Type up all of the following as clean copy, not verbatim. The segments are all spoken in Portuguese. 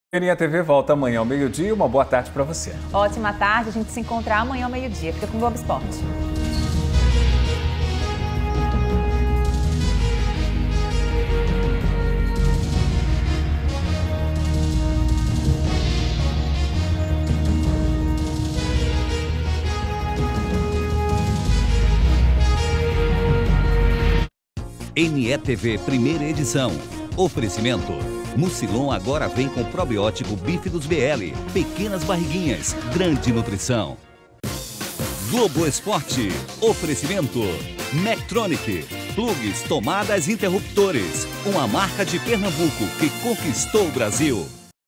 A TV volta amanhã ao meio-dia. Uma boa tarde para você. Ótima tarde, a gente se encontra amanhã ao meio-dia. Fica com o Globo Esporte. NETV primeira edição. Oferecimento. Mucilon agora vem com probiótico Bífidos BL. Pequenas barriguinhas, grande nutrição. Globo Esporte. Oferecimento. Mectronic. Plugs, tomadas, interruptores. Uma marca de Pernambuco que conquistou o Brasil.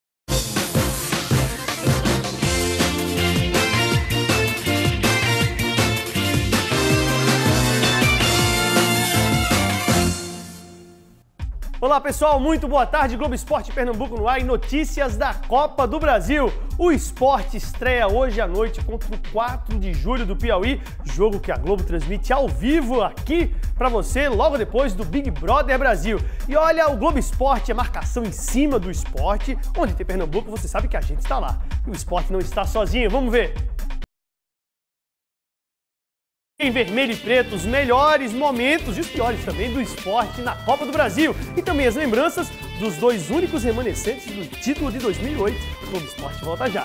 Olá pessoal, muito boa tarde, Globo Esporte Pernambuco no ar e notícias da Copa do Brasil. O Sport estreia hoje à noite contra o 4 de julho do Piauí, jogo que a Globo transmite ao vivo aqui para você logo depois do Big Brother Brasil. E olha, o Globo Esporte é marcação em cima do esporte, onde tem Pernambuco você sabe que a gente está lá. E o esporte não está sozinho, vamos ver. Em vermelho e preto, os melhores momentos e os piores também do esporte na Copa do Brasil. E também as lembranças dos dois únicos remanescentes do título de 2008. O Globo Esporte volta já.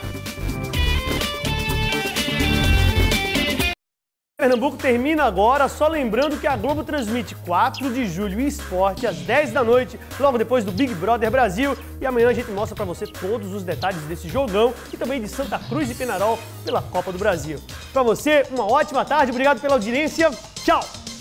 Pernambuco termina agora, só lembrando que a Globo transmite 4 de julho e Esporte às 10 da noite, logo depois do Big Brother Brasil. E amanhã a gente mostra para você todos os detalhes desse jogão e também de Santa Cruz e Penharol pela Copa do Brasil. Para você, uma ótima tarde, obrigado pela audiência, tchau!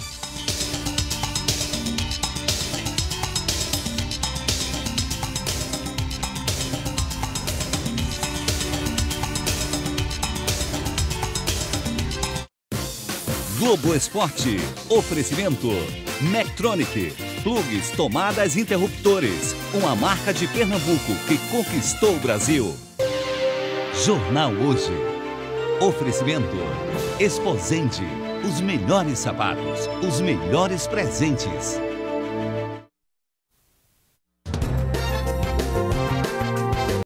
Globo Esporte. Oferecimento. Mectronic. Plugs, tomadas, interruptores. Uma marca de Pernambuco que conquistou o Brasil. Jornal Hoje. Oferecimento. Exposende. Os melhores sapatos, os melhores presentes.